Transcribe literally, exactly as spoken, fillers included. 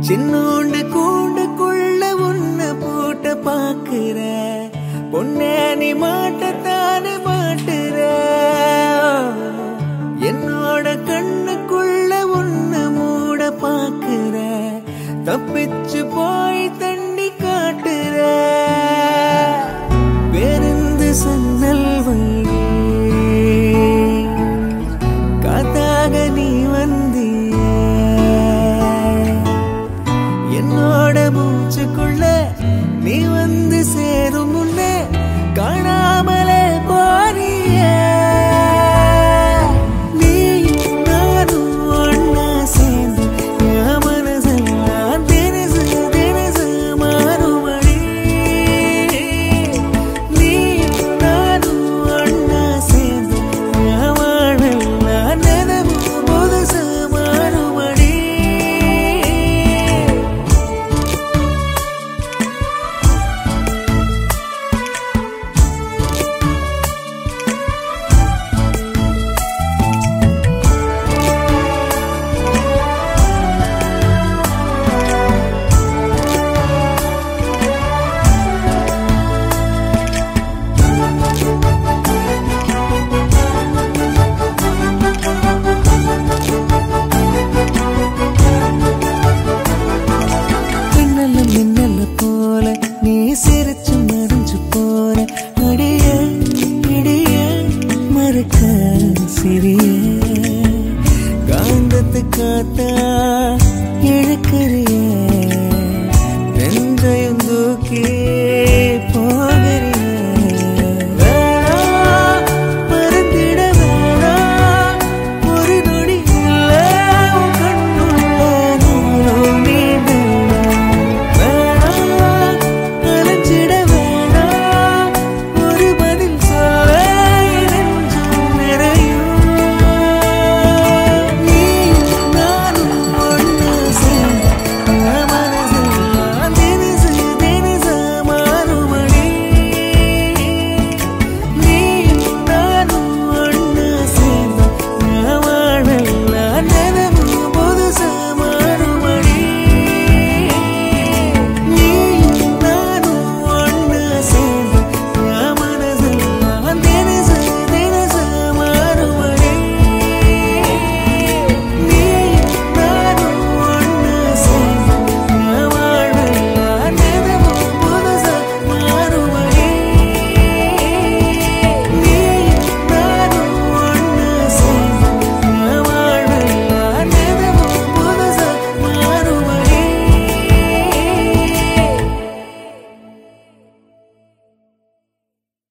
சின்னோண்டு கூண்டுக்குள்ள உன்னை போட்ட பாக்குற பொண்ணே நீ மாட்டத்தானே மாட்டுற என்னோட கண்ணுக்குள்ள உன்னை மூட பாக்குற தப்பிச்சு போய் தண்ணி காட்டுற பேருந்து சன்னல் வழி காத்தாக நீ வந்திய என்னோட மூச்சுக்குள்ள நீ வந்து சேரும் முன்னே காணாமலே போறிய நீ நானும் ஒன்னா சேர்ந்து என் மனசெல்லாம் தினசு தினசு மாறுபடி நீ நானும் ஒன்னா சேர்ந்து என் வாழெல்லாம் நினைவு புதுசு மாறுபடி மின்னல போல நீ சிரிச்சு மறைஞ்சு போற அடிய இடிய மறுக்க சிறிய காந்தத்து காத்தா இழுக்கிறிய நெஞ்சையும்